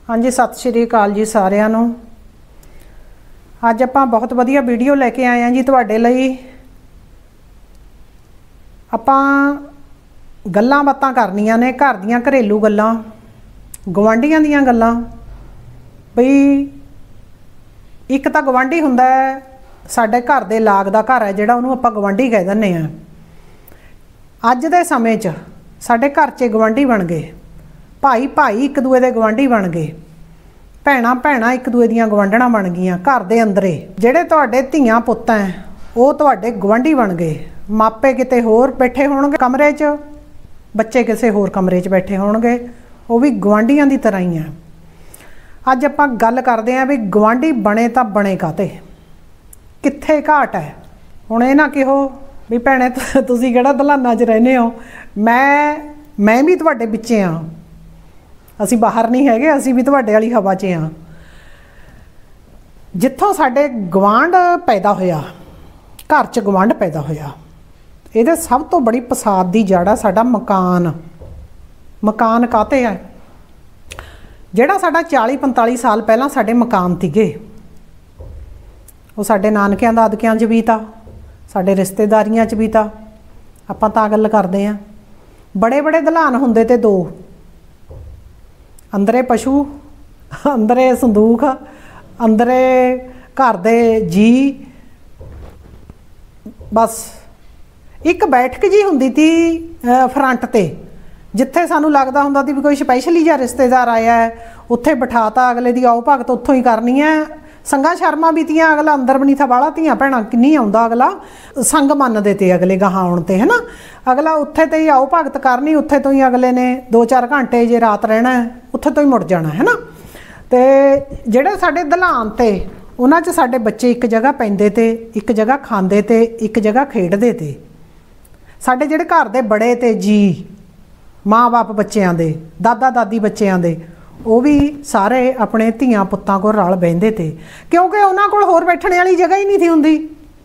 हाँ जी, सत श्री अकाल जी सारिਆਂ ਨੂੰ। ਅੱਜ ਆਪਾਂ बहुत वधिया वीडियो लेके आए हैं जी ਤੁਹਾਡੇ ਲਈ। ਆਪਾਂ ਗੱਲਾਂ ਬਾਤਾਂ ਕਰਨੀਆਂ ਨੇ, घर ਦੀਆਂ ਘਰੇਲੂ ਗੱਲਾਂ, ਗਵਾਂਢੀਆਂ ਦੀਆਂ ਗੱਲਾਂ। ਬਈ ਇੱਕ ਤਾਂ ਗਵਾਂਢੀ ਹੁੰਦਾ ਹੈ ਸਾਡੇ ਘਰ ਦੇ ਲਾਗ ਦਾ ਘਰ ਹੈ ਜਿਹੜਾ, ਉਹਨੂੰ ਆਪਾਂ ਗਵਾਂਢੀ ਕਹਿ ਦਿੰਦੇ ਆ। ਅੱਜ ਦੇ ਸਮੇਂ 'ਚ ਸਾਡੇ ਘਰ 'ਚ ਗਵਾਂਢੀ ਬਣ गए, भाई भाई एक दूए के गवांढी बन गए, भैन भैन एक दूए दियां गवांढणा बन गईयां। घर दे अंदरे जिहड़े तुहाडे धीआं पुत्त हैं वो तुहाडे गवांढी बन गए। मापे किते होर बैठे होणगे कमरे 'च, बच्चे किसे होर कमरे 'च बैठे होणगे, वो भी गवांढियां दी तरह ही आ। अज आपां गल करदे आं भी गवांढी बने तां बने काते, कित्थे घाट है। हुण इह ना कहो भी भैणे तुसीं किहड़ा दलानां 'च रहिंदे हो, मैं भी तुहाडे विचे आ, असी बाहर नहीं है, असी भी तुहाडे वाली हवा 'च हाँ। जिथों साडे गवांढ पैदा होया, घर 'च गवांढ पैदा होया, ये सब तो बड़ी पसाद की जड़ आ साडा मकान। मकान काते है जिहड़ा साडा 40-45 साल पहला साडे मकान सीगे, वो साडे नानकियां दादकियां 'च भी था, साडे रिश्तेदारियां 'च भी था। आपां तां गल करदे आ, बड़े बड़े दलान हुंदे ते दो, अंदरे पशु, अंदरे संदूक, अंदरे घर दे जी, बस एक बैठक जी हुंदी थी फ्रंट ते, जिथे सानू लगदा हुंदा सी भी कोई स्पैशली जिहा रिश्तेदार आया है, उत्थे बिठाता, अगले दी आओ भगत उत्थों ही करनी है। संगा शर्मा भी तियां, अगला अंदर भी नहीं था बाला, धियां भैणां नहीं आउंदा, अगला संग मनदे ते अगले गाहां आउण ते, है ना। अगला उत्थे ते ही आओ भगत करनी, उत्थे तो ही अगले ने 2-4 घंटे जे रात रहना है, उत्थे तो ही मुड़ जाना, है ना। ते जिहड़े साडे दलान ते उन्हां 'च साडे बच्चे एक जगह पैंदे ते, एक जगह खांदे ते, एक जगह खेडदे ते। साडे जिहड़े घर दे बड़े ते जी, माँ बाप बच्चियां दे, दादा दादी बच्चियां दे, वो भी सारे अपने धियां पुत्तां कोल रल बहिंदे थे, क्योंकि उन्हां कोल होर बैठने वाली जगह ही नहीं थी हुंदी।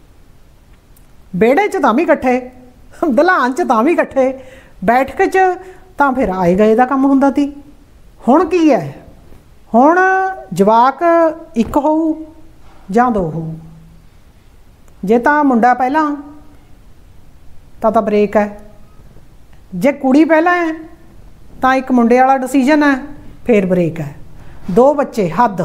बेड़े 'च तां भी इकट्ठे, दलान 'च तां भी इकट्ठे, बैठक 'च तां फिर आए गए दा काम हुंदा सी। हुण की है, हुण जवाक एक होऊ जां दो होऊ, जे तां मुंडा पहला तां ब्रेक है, जे कुड़ी पहला है तां एक मुंडे वाला डिसीजन है, फिर ब्रेक है। 2 बच्चे हद,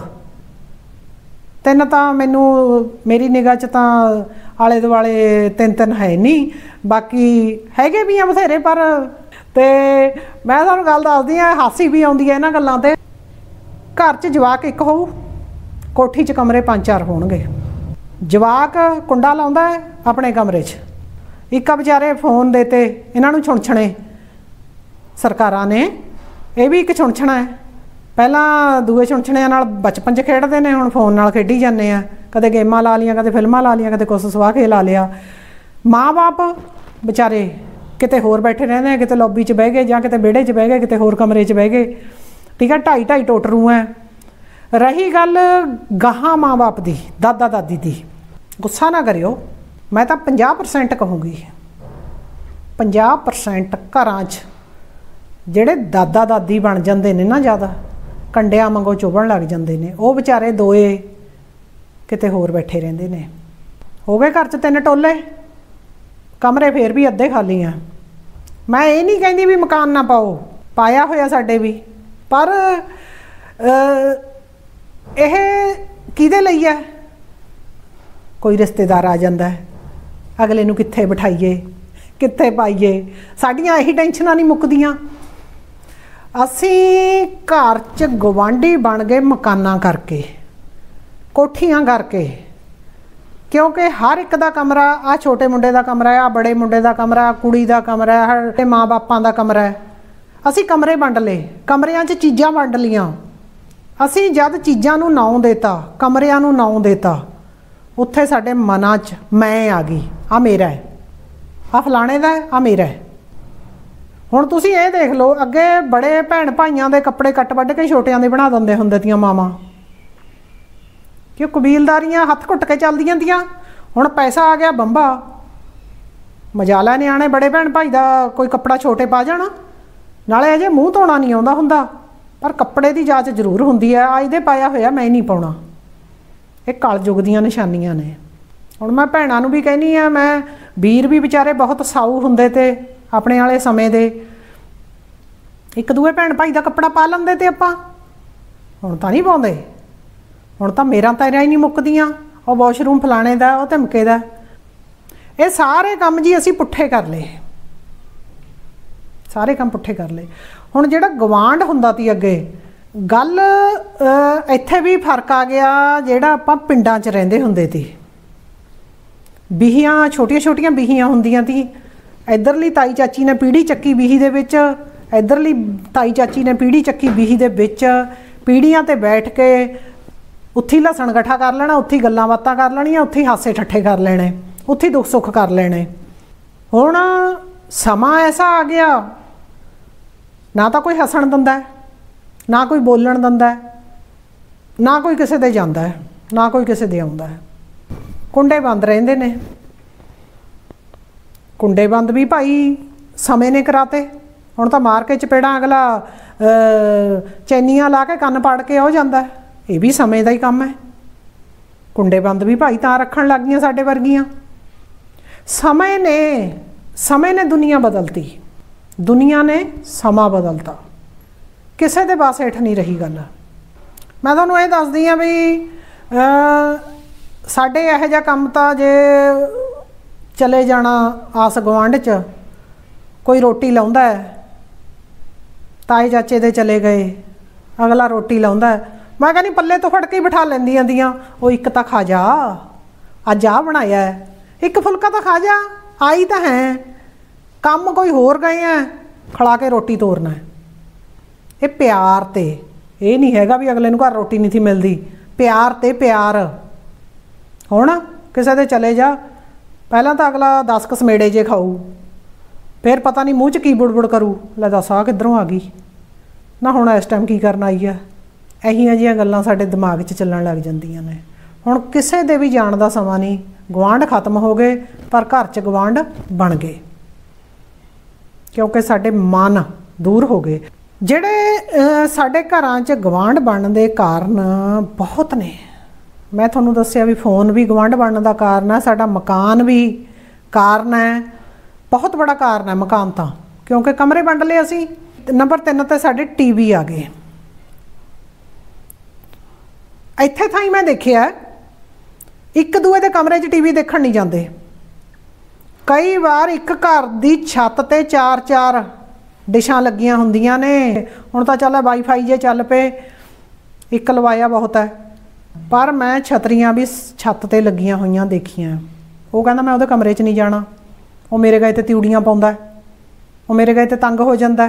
3 तां मैनू मेरी निगाह 'च तां आले दुआले 3 है नहीं, बाकी हैगे भी आ बथेरे। पर ते मैं तुहानूं गल दसदी आ, हासी भी आउंदी है इन्हां गल्लां ते। घर 'च जवाक एक होऊ, कोठी 'च कमरे 5-4 होणगे। जवाक कुंडा लाउंदा है अपने कमरे 'च, एक बेचारे फोन देते इन्हां नूं छुणछणे सरकारां ने, ये भी एक छुणछणा है। पहला दूए छुणछणिਆਂ नाल बचपन 'च खेडदे ने, हुण फोन नाल खेडी जाने आ, कदे गेमां ला लियां, कदे फिल्मां ला लियां, कदे कुछ सुआह के ला लिया। माँ बाप बेचारे किते होर बैठे रहंदे हैं, किते लॉबी 'च बह गए, जां किते विहड़े 'च बह गए, किते होर कमरे 'च बह गए, ठीक है। 2.5 टोटरू है। रही गल गाहां माँ बाप दी, दादा दादी दी, गुस्सा ना करियो, मैं तो 50% कहूँगी, 50% घरां 'च जिहड़े दादा दादी बन जांदे ने ना, ज़्यादा कंडिया वांगू चुभण लग जाते हैं, वो बेचारे दोए किते होर बैठे रहंदे ने। हो गए घर 'च 3 टोले, कमरे फिर भी अद्धे खाली हैं। मैं ये नहीं कहती भी मकान ना पाओ, पाया होया साडे भी, पर यह किहदे लई है। कोई रिश्तेदार आ जाता है, अगले नूं कित्थे बिठाइए, कित्थे पाइए, साडियां यही टेंशनां नहीं मुकदियां। असी घर च गवांढी बन गए मकाना करके, कोठियां करके, क्योंकि हर एक दा कमरा, आ छोटे मुंडे दा कमरा है, आ बड़े मुंडे दा कमरा, कुड़ी दा कमरा है, माँ बापां दा कमरा है। असी कमरे वंड ले, कमरियां च चीज़ां वंड लियां। असी जद चीज़ां नूं नाउं देता, कमरियां नूं नाउं देता, उत्थे साडे मनां च मैं आ गई, आ मेरा है, आ फलाणे दा है, आ मेरा है। हुण तुसीं ये देख लो, अगे बड़े भैन भाइयों के कपड़े कट वढ़ के छोटियां दे बना दिंदे हुंदे तियां मावां, कि कबीलदारियां हत्थ घुट के चलदियां तियां। हुण पैसा आ गया बंबा, मजाला नियाणे बड़े भैन भाई का कोई कपड़ा छोटे पा जाना, नाले अजे मूँह धोना नहीं आउंदा हुंदा, पर कपड़े की जाँच जरूर होंदी है। आज दे पाया होया मैं नहीं पाउणा, ये कलयुग ਦੀਆਂ निशानियां ने। ਹੁਣ मैं भैणां नूं भी कहनी आ, मैं वीर भी बेचारे बहुत साऊ हुंदे ते अपने वाले समय दे, एक दूए भैण भाई का कपड़ा पा लेंदे ते आपां हुण तां नहीं पाउंदे। हुण तां मेरा तेरा ही नहीं मुक्कदियां, ਉਹ ਵਾਸ਼ਰੂਮ फलाने ਦਾ, ਉਹ ਧਮਕੇ ਦਾ। ਇਹ ਸਾਰੇ ਕੰਮ ਜੀ ਅਸੀਂ ਪੁੱਠੇ ਕਰ ਲਏ, ਸਾਰੇ ਕੰਮ ਪੁੱਠੇ ਕਰ ਲਏ। ਹੁਣ ਜਿਹੜਾ ਗਵਾਂਢ ਹੁੰਦਾ ਤੀ ਅੱਗੇ, ਗੱਲ ਇੱਥੇ ਵੀ ਫਰਕ ਆ ਗਿਆ। ਜਿਹੜਾ ਆਪਾਂ ਪਿੰਡਾਂ 'ਚ ਰਹਿੰਦੇ ਹੁੰਦੇ ਤੀ, ਬੀਹੀਆਂ ਛੋਟੀਆਂ ਛੋਟੀਆਂ ਬੀਹੀਆਂ ਹੁੰਦੀਆਂ ਤੀ। ਇੱਧਰਲੀ ਤਾਈ ਚਾਚੀ ਨੇ ਪੀੜੀ ਚੱਕੀ ਬੀਹੀ ਦੇ ਵਿੱਚ, ਇੱਧਰਲੀ ਤਾਈ ਚਾਚੀ ਨੇ ਪੀੜੀ ਚੱਕੀ ਬੀਹੀ ਦੇ ਵਿੱਚ। ਪੀੜੀਆਂ 'ਤੇ ਬੈਠ ਕੇ ਉੱਥੇ ਲਸਣ ਇਕੱਠਾ ਕਰ ਲੈਣਾ, ਉੱਥੇ ਗੱਲਾਂ ਬਾਤਾਂ ਕਰ ਲੈਣੀਆਂ, ਉੱਥੇ ਹਾਸੇ ਠੱਠੇ ਕਰ ਲੈਣੇ, ਉੱਥੇ ਦੁੱਖ ਸੁੱਖ ਕਰ ਲੈਣੇ। ਹੁਣ ਸਮਾਂ ਐਸਾ ਆ ਗਿਆ, ਨਾ ਤਾਂ ਕੋਈ ਹੱਸਣ ਦਿੰਦਾ, ਨਾ ਕੋਈ ਬੋਲਣ ਦਿੰਦਾ, ਨਾ ਕੋਈ ਕਿਸੇ ਦੇ ਜਾਂਦਾ, ਨਾ ਕੋਈ ਕਿਸੇ ਦੇ ਆਉਂਦਾ। ਕੁੰਡੇ ਬੰਦ ਰਹਿੰਦੇ ਨੇ। ਕੁੰਡੇ ਬੰਦ ਵੀ ਭਾਈ ਸਮੇਂ ਨੇ ਕਰਾਤੇ। ਹੁਣ ਤਾਂ ਮਾਰ ਕੇ ਚਪੇੜਾਂ ਅਗਲਾ ਚੈਨੀਆਂ ਲਾ ਕੇ ਕੰਨ ਪਾੜ ਕੇ ਹੋ ਜਾਂਦਾ, ਇਹ ਵੀ ਸਮੇਂ ਦਾ ਹੀ ਕੰਮ ਹੈ। ਕੁੰਡੇ ਬੰਦ ਵੀ ਭਾਈ ਤਾਂ ਰੱਖਣ ਲੱਗ ਗਈਆਂ ਸਾਡੇ ਵਰਗੀਆਂ। ਸਮੇਂ ਨੇ ਦੁਨੀਆ ਬਦਲਤੀ, ਦੁਨੀਆ ਨੇ ਸਮਾਂ ਬਦਲਤਾ, ਕਿਸੇ ਦੇ ਬਸ ਹੇਠ ਨਹੀਂ ਰਹੀ ਗੱਲ। ਮੈਂ ਤੁਹਾਨੂੰ ਇਹ ਦੱਸਦੀ ਹਾਂ ਵੀ ਸਾਡੇ ਇਹੋ ਜਿਹਾ ਕੰਮ ਤਾਂ ਜੇ ਚਲੇ ਜਾਣਾ ਆਸ ਗੁਆਂਢ 'ਚ, ਕੋਈ ਰੋਟੀ ਲਾਉਂਦਾ, ਤਾਏ ਚਾਚੇ ਦੇ ਚਲੇ ਗਏ, ਅਗਲਾ ਰੋਟੀ ਲਾਉਂਦਾ, ਮੈਂ ਕਹਿੰਦੀ ਪੱਲੇ ਤੋਂ ਫੜ ਕੇ ਹੀ ਬਿਠਾ ਲੈਂਦੀਆਂ ਦੀਆਂ, ਉਹ ਇੱਕ ਤਾਂ ਖਾ ਜਾ, ਅੱਜ ਆਹ ਬਣਾਇਆ, ਇੱਕ ਫੁਲਕਾ ਤਾਂ ਖਾ ਜਾ, ਆਈ ਤਾਂ ਹੈ, ਕੰਮ ਕੋਈ ਹੋਰ ਗਏ ਆ, ਖਿਲਾ ਕੇ ਰੋਟੀ ਤੋਰਨਾ। ਇਹ ਪਿਆਰ ਤੇ, ਇਹ ਨਹੀਂ ਹੈਗਾ ਵੀ ਅਗਲੇ ਨੂੰ ਘਰ ਰੋਟੀ ਨਹੀਂ ਸੀ ਮਿਲਦੀ, ਪਿਆਰ ਤੇ ਪਿਆਰ। ਹੁਣ ਕਿਸੇ ਦੇ ਚਲੇ ਜਾ, ਪਹਿਲਾਂ ਤਾਂ ਅਗਲਾ 10 ਕਸਮੇੜੇ ਜੇ ਖਾਊ, ਫਿਰ ਪਤਾ ਨਹੀਂ ਮੂੰਹ 'ਚ ਕੀ ਬੁੜਬੁੜ ਕਰੂ, ਲੈ ਦੱਸ ਆਹ ਕਿੱਧਰੋਂ ਆ ਗਈ ਨਾ, ਹੁਣ ਇਸ ਟਾਈਮ ਕੀ ਕਰਨ ਆਈ ਆ। ਇਹੀਆਂ ਜਿਹੀਆਂ ਗੱਲਾਂ ਸਾਡੇ ਦਿਮਾਗ 'ਚ ਚੱਲਣ ਲੱਗ ਜਾਂਦੀਆਂ ਨੇ। ਹੁਣ ਕਿਸੇ ਦੇ ਵੀ ਜਾਣ ਦਾ ਸਮਾਂ ਨਹੀਂ, ਗੁਆਂਢ ਖਤਮ ਹੋ ਗਏ, ਪਰ ਘਰ 'ਚ ਗੁਆਂਢ ਬਣ ਗਏ, ਕਿਉਂਕਿ ਸਾਡੇ ਮਨ ਦੂਰ ਹੋ ਗਏ। ਜਿਹੜੇ ਸਾਡੇ ਘਰਾਂ 'ਚ ਗੁਆਂਢ ਬਣਨ ਦੇ ਕਾਰਨ ਬਹੁਤ ਨੇ। ਮੈਂ ਤੁਹਾਨੂੰ ਦੱਸਿਆ ਵੀ फ़ोन भी ਗੁਆਂਢ ਬਣਨ ਦਾ ਕਾਰਨ ਹੈ, ਸਾਡਾ ਮਕਾਨ ਵੀ ਕਾਰਨ ਹੈ, ਬਹੁਤ ਬੜਾ ਕਾਰਨ ਹੈ ਮਕਾਨ ਤਾਂ, ਕਿਉਂਕਿ ਕਮਰੇ ਵੰਡ ਲਏ ਅਸੀਂ। ਨੰਬਰ 3 ਤੇ ਸਾਡੇ टीवी ਆ ਗਏ। ਇੱਥੇ ਥਾਈ ਮੈਂ ਦੇਖਿਆ ਇੱਕ ਦੂਏ ਦੇ ਕਮਰੇ 'ਚ टीवी ਦੇਖਣ ਨਹੀਂ ਜਾਂਦੇ। ਕਈ ਵਾਰ ਇੱਕ ਘਰ ਦੀ ਛੱਤ ਤੇ 4-4 ਡਿਸ਼ਾਂ ਲੱਗੀਆਂ ਹੁੰਦੀਆਂ ਨੇ। ਹੁਣ ਤਾਂ ਚੱਲ ਵਾਈਫਾਈ ਜੇ ਚੱਲ ਪਏ, ਇੱਕ ਲਵਾਇਆ ਬਹੁਤ ਹੈ, ਪਰ ਮੈਂ ਛਤਰੀਆਂ ਵੀ ਛੱਤ ਤੇ ਲੱਗੀਆਂ ਹੋਈਆਂ ਦੇਖੀਆਂ। ਉਹ ਕਹਿੰਦਾ ਮੈਂ ਉਹਦੇ ਕਮਰੇ 'ਚ ਨਹੀਂ ਜਾਣਾ, ਉਹ ਮੇਰੇ ਗਏ ਤੇ ਤਿਊੜੀਆਂ ਪਾਉਂਦਾ, ਉਹ ਮੇਰੇ ਗਏ ਤੇ ਤੰਗ ਹੋ ਜਾਂਦਾ।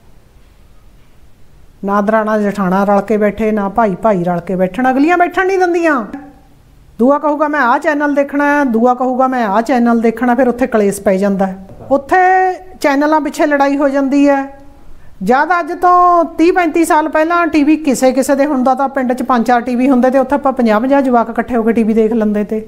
ਨਾ ਦਰਾਣਾ ਜਠਾਣਾ ਰਲ ਕੇ ਬੈਠੇ, ਨਾ ਭਾਈ ਭਾਈ ਰਲ ਕੇ ਬੈਠਣ, ਅਗਲੀਆਂ ਬੈਠਣ ਨਹੀਂ ਦਿੰਦੀਆਂ। ਦੂਆ ਕਹੂਗਾ ਮੈਂ ਆਹ ਚੈਨਲ ਦੇਖਣਾ, ਦੂਆ ਕਹੂਗਾ ਮੈਂ ਆਹ ਚੈਨਲ ਦੇਖਣਾ, ਫਿਰ ਉੱਥੇ ਕਲੇਸ਼ ਪੈ ਜਾਂਦਾ, ਉੱਥੇ ਚੈਨਲਾਂ ਪਿੱਛੇ ਲੜਾਈ ਹੋ ਜਾਂਦੀ ਹੈ। ਜਦ ਅੱਜ ਤੋਂ 30-35 ਸਾਲ ਪਹਿਲਾਂ टीवी ਕਿਸੇ ਕਿਸੇ ਦੇ ਹੁੰਦਾ ਤਾਂ ਪਿੰਡ 'ਚ 5-4 टीवी ਹੁੰਦੇ ਤੇ ਉੱਥੇ ਆਪਾਂ 50-50 ਜਵਾਕ ਇਕੱਠੇ ਹੋ ਕੇ टीवी ਦੇਖ ਲੈਂਦੇ ਤੇ।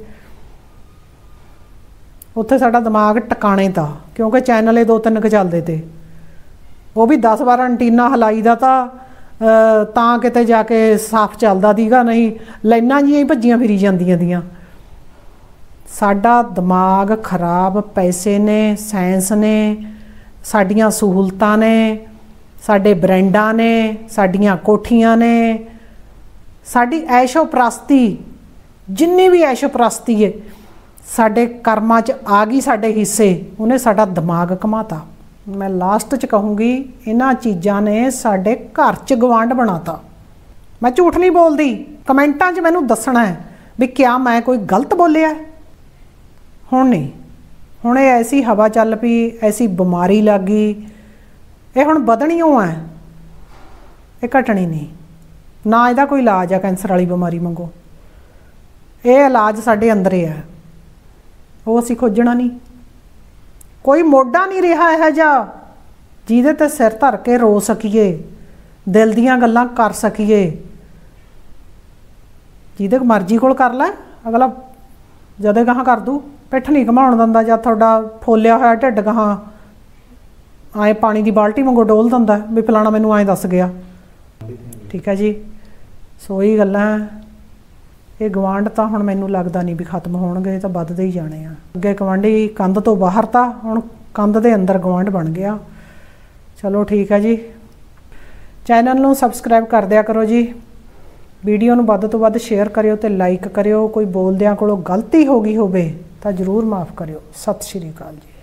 ਉੱਥੇ ਸਾਡਾ ਦਿਮਾਗ ਟਿਕਾਣੇ ਤਾਂ, ਕਿਉਂਕਿ ਚੈਨਲ ਇਹ 2-3 ਕੁ ਚੱਲਦੇ ਤੇ, ਉਹ ਵੀ 10-12 ਐਂਟੀਨਾ ਹਲਾਈ ਦਾ ਤਾਂ ਕਿਤੇ ਜਾ ਕੇ ਸਾਫ਼ ਚੱਲਦਾ ਸੀਗਾ, ਨਹੀਂ ਲਾਈਨਾਂ ਜਿਹੀਆਂ ਹੀ ਭੱਜੀਆਂ ਫਿਰੀ ਜਾਂਦੀਆਂ ਦੀਆਂ। ਸਾਡਾ ਦਿਮਾਗ ਖਰਾਬ ਪੈਸੇ ਨੇ, ਸਾਇੰਸ ਨੇ, ਸਾਡੀਆਂ ਸਹੂਲਤਾਂ ਨੇ, ਸਾਡੇ ਬ੍ਰਾਂਡਾਂ ਨੇ, ਸਾਡੀਆਂ ਕੋਠੀਆਂ ਨੇ, ਸਾਡੀ ਐਸ਼ੋ ਪ੍ਰਸਤੀ, ਜਿੰਨੀ ਵੀ ਐਸ਼ੋ ਪ੍ਰਸਤੀ ਹੈ ਸਾਡੇ ਕਰਮਾਂ 'ਚ ਆ ਗਈ, ਸਾਡੇ ਹਿੱਸੇ, ਉਹਨੇ ਸਾਡਾ ਦਿਮਾਗ ਘਮਾਤਾ। ਮੈਂ ਲਾਸਟ 'ਚ ਕਹੂੰਗੀ ਇਹਨਾਂ ਚੀਜ਼ਾਂ ਨੇ ਸਾਡੇ ਘਰ 'ਚ ਗਵਾਂਢ ਬਣਾਤਾ। ਮੈਂ ਝੂਠ ਨਹੀਂ ਬੋਲਦੀ, ਕਮੈਂਟਾਂ 'ਚ ਮੈਨੂੰ ਦੱਸਣਾ ਹੈ ਵੀ ਕਿਆ ਮੈਂ ਕੋਈ ਗਲਤ ਬੋਲਿਆ। ਹੁਣ ਨਹੀਂ, ਹੁਣ ਇਹ ਐਸੀ ਹਵਾ ਚੱਲ ਪਈ, ਐਸੀ ਬਿਮਾਰੀ ਲੱਗ ਗਈ, ਇਹ ਹੁਣ ਵਧਣੀ ਓ ਹੈ, ਇਹ ਘਟਣੀ ਨਹੀਂ। ਨਾ ਇਹਦਾ ਕੋਈ ਇਲਾਜ ਆ ਕੈਂਸਰ ਵਾਲੀ ਬਿਮਾਰੀ ਵਾਂਗੂ, ਇਹ ਇਲਾਜ ਸਾਡੇ ਅੰਦਰ ਹੀ ਹੈ, ਉਹ ਅਸੀਂ ਖੋਜਣਾ ਨਹੀਂ। ਕੋਈ ਮੋਢਾ ਨਹੀਂ ਰਿਹਾ ਇਹੋ ਜਿਹਾ ਜਿਹਦੇ ਤੇ ਸਿਰ ਧਰ ਕੇ ਰੋ ਸਕੀਏ, ਦਿਲ ਦੀਆਂ ਗੱਲਾਂ ਕਰ ਸਕੀਏ। ਜਿਹਦੇ ਮਰਜ਼ੀ ਕੋਲ ਕਰ ਲੈ, ਅਗਲਾ ਜਦੇ ਗਾਹਾਂ ਕਰ ਦੂ, ਪਿੱਠ ਨਹੀਂ ਘਮਾਉਣ ਦਿੰਦਾ। ਜਦ ਤੁਹਾਡਾ ਫੋਲਿਆ ਹੋਇਆ ਢਿੱਡ ਗਾਹਾਂ ਆਏ ਪਾਣੀ ਦੀ ਬਾਲਟੀ ਵਾਂਗੂ ਡੋਲ ਦਿੰਦਾ ਵੀ ਫਲਾਣਾ ਮੈਨੂੰ ਐਂ ਦੱਸ ਗਿਆ। ठीक है जी। सो ये गल्लां ये गवांढ तो हुण मैनूं लगदा नहीं भी खत्म होणगे, तो वधदे ही जाणे आ। अगे गवांढी कंध तो बाहर था, हुण कंध दे अंदर गवांढ बन गया। चलो ठीक है जी। चैनल नूं सबसक्राइब कर दिया करो जी। वीडियो नूं वध तो वध शेयर करियो ते लाइक करियो। कोई बोलदिआं कोलों गलती हो गई होवे तां जरूर माफ़ करियो। सत श्री अकाल जी।